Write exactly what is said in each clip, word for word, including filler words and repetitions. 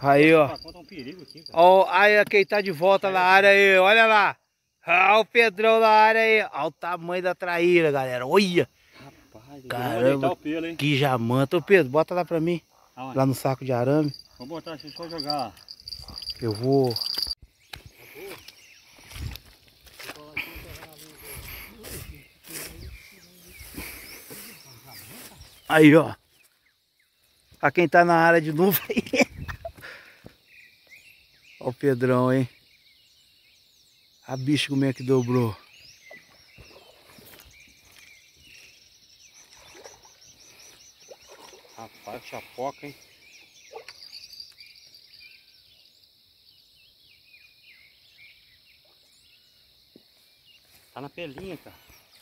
Aí, ó. Ó, aí quem tá de volta na área aí, olha lá. Olha o Pedrão na área aí. Olha o tamanho da traíra, galera. Olha. Rapaz, caramba, o pelo, hein? Que jamanta. Ô Pedro, bota lá pra mim. Aonde? Lá no saco de arame. Vou botar, deixa eu só jogar. Eu vou... Aí, ó. A quem tá na área de novo aí. Ó o Pedrão, hein. A bicho como é que dobrou. Rapaz, chapoca, hein. Tá na pelinha, cara.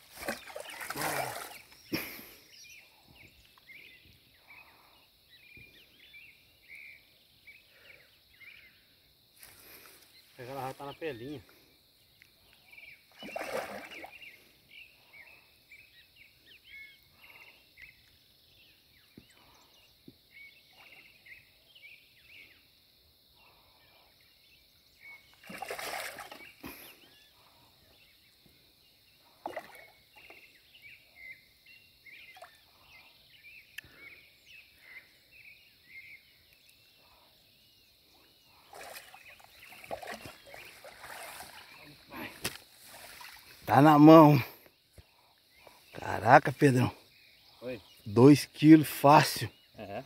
Ela já tá na pelinha. Tá na mão. Caraca, Pedrão. Oi. Dois quilos fácil. É.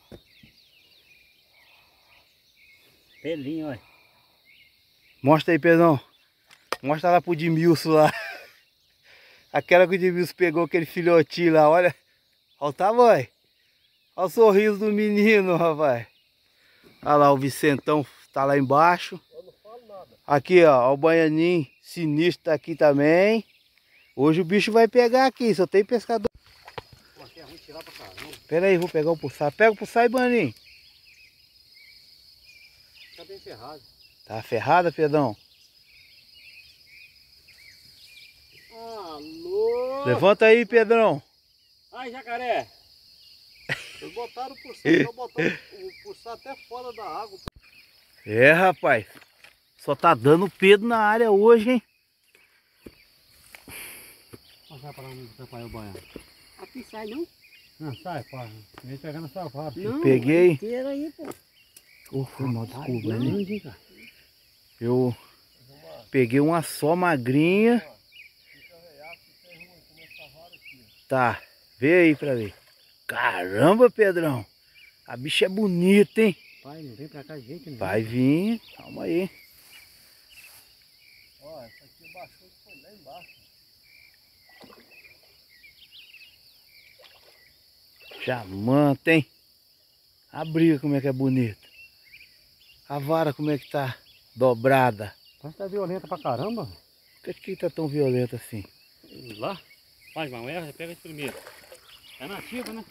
Pelinho, olha. Mostra aí, Pedrão. Mostra lá pro Edmilson lá. Aquela que o Edmilson pegou, aquele filhotinho lá, olha. Olha o tamanho. Olha o sorriso do menino, rapaz. Olha lá, o Vicentão tá lá embaixo. Eu não falo nada. Aqui, ó, o baianinho sinistro tá aqui também. Hoje o bicho vai pegar aqui, só tem pescador. Aqui é ruim tirar pra caramba. Pera aí, vou pegar o pulsar. Pega o pulsar aí, baianinho. Tá bem ferrado. Tá ferrada, Pedrão? Alô? Levanta aí, Pedrão. Ai, jacaré. Eles botaram o pulsar, estão botando o pulsar até fora da água. É, rapaz. Só tá dando Pedro na área hoje, hein? Não sai pra lá, não atrapalhar o banho. Aqui sai não? Não, sai, pá. Nem pegando essa vara. Não, peguei. inteiro aí, pô. Oh, foi mal, desculpa, Não, né? hein, cara. Eu peguei uma só magrinha. Tá, vê aí pra ver. Caramba, Pedrão. A bicha é bonita, hein? Pai, não vem pra cá de jeito nenhum. Vai vir, calma aí. Ó, essa aqui baixou e foi lá embaixo. Jamanta, hein? A briga como é que é bonita. A vara como é que tá dobrada. Parece que tá violenta pra caramba. Por que que tá tão violenta assim? Lá? Faz uma erra, pega esse primeiro. É nativa, né?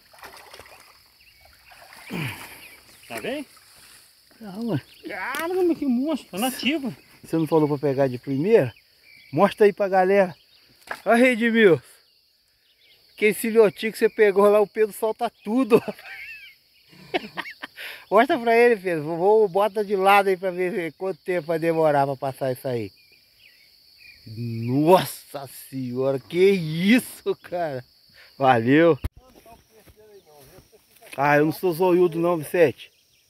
Tá bem? Calma. Caramba, que monstro, tá nativa. Você não falou pra pegar de primeira? Mostra aí pra galera. Olha aí, Edmilson. Que filhotinho que você pegou lá, o Pedro solta tudo. Mostra pra ele, Pedro. Vou, bota de lado aí pra ver quanto tempo vai demorar pra passar isso aí. Nossa senhora, que isso, cara. Valeu. Ah, eu não sou zoiudo não, Vicente.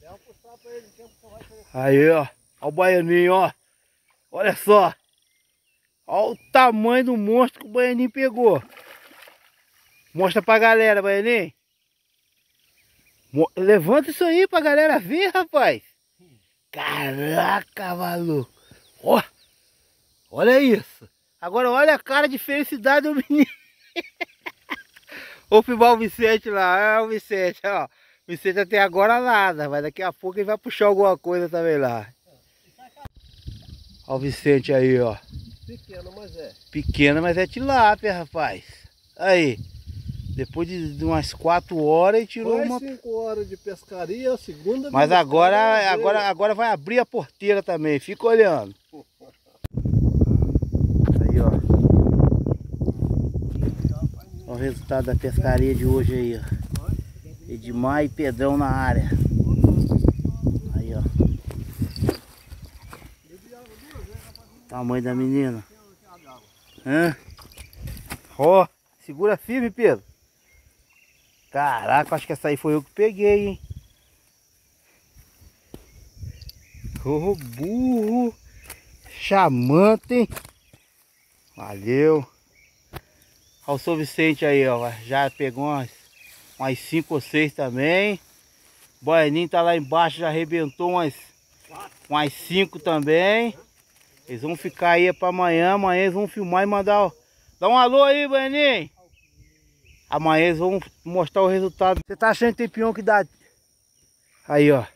Aí, ó. Olha o baianinho, ó. Olha só. Olha o tamanho do monstro que o baianinho pegou. Mostra pra galera, baianinho. Mo- Levanta isso aí pra galera ver, rapaz. Caraca, maluco. Ó. Olha isso. Agora olha a cara de felicidade do menino. Vou filmar o Vicente lá. É o Vicente, ó. O Vicente até agora nada, mas daqui a pouco ele vai puxar alguma coisa também lá. Olha o Vicente aí, ó. Pequeno, mas é. Pequena, mas é tilápia, rapaz. Aí. Depois de de umas quatro horas ele tirou Mais uma... cinco horas de pescaria, a segunda... Mas de agora, pescaria, agora, agora vai abrir a porteira também. Fica olhando. Aí, ó. Olha o resultado da pescaria de hoje aí, ó. Edmar e Pedrão na área. Aí, ó. Tamanho da menina. Hã? Ó, segura firme, Pedro. Caraca, acho que essa aí foi eu que peguei, hein? Ô, oh, burro. Chamante, hein? Valeu. Olha o São Vicente aí, ó. Já pegou umas, umas cinco ou seis também. O Boianinho tá lá embaixo, já arrebentou umas, umas cinco também. Eles vão ficar aí para amanhã. Amanhã eles vão filmar e mandar. Dá um alô aí, Boianinho. Amanhã eles vão mostrar o resultado. Você tá achando que tem peão que dá? Aí, ó.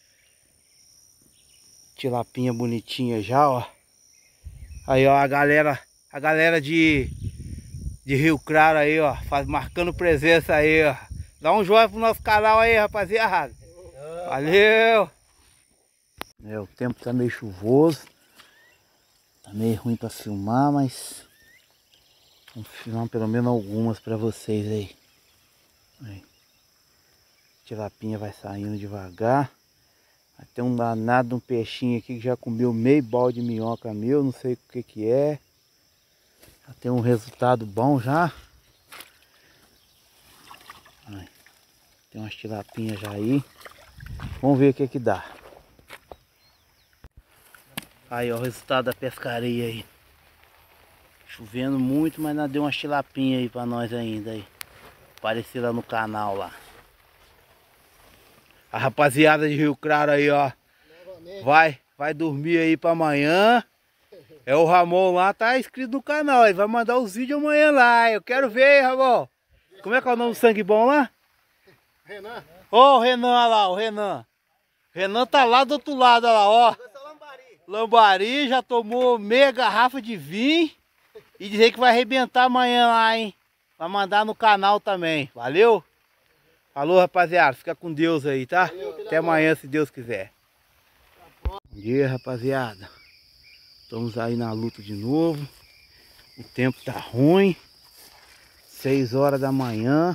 Tilapinha bonitinha já, ó. Aí, ó, a galera, a galera de, de Rio Claro aí, ó, faz, marcando presença aí, ó. Dá um joinha pro nosso canal aí, rapaziada. Valeu! É, o tempo tá meio chuvoso. Tá meio ruim pra filmar, mas vamos filmar pelo menos algumas pra vocês aí. Aí. Tilapinha vai saindo devagar. Tem um danado, um peixinho aqui que já comeu meio balde de minhoca meu, não sei o que que é. Já tem um resultado bom já. Aí. Tem umas tilapinhas já aí. Vamos ver o que que dá. Aí, ó, o resultado da pescaria aí. Chovendo muito, mas ainda deu umas tilapinhas aí pra nós ainda aí. Aparecer lá no canal lá. A rapaziada de Rio Claro aí, ó. Vai, vai dormir aí pra amanhã. É o Ramon lá, tá inscrito no canal. Ele vai mandar os vídeos amanhã lá. Eu quero ver, Ramon. Como é que é o nome do sangue bom lá? Renan. Ó, oh, o Renan, olha lá, o Renan. Renan tá lá do outro lado, olha lá, ó. Lambari, já tomou meia garrafa de vinho. E dizer que vai arrebentar amanhã lá, hein. Vai mandar no canal também. Valeu? Falou, rapaziada. Fica com Deus aí, tá? Valeu, até amanhã, se Deus quiser. Bom dia, rapaziada. Estamos aí na luta de novo. O tempo tá ruim. seis horas da manhã.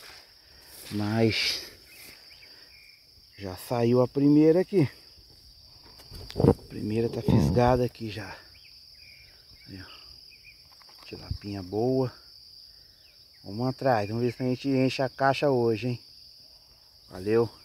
Mas já saiu a primeira aqui. A primeira tá fisgada aqui já. Aí, ó. Tilapinha boa. Vamos atrás. Vamos ver se a gente enche a caixa hoje, hein? Valeu.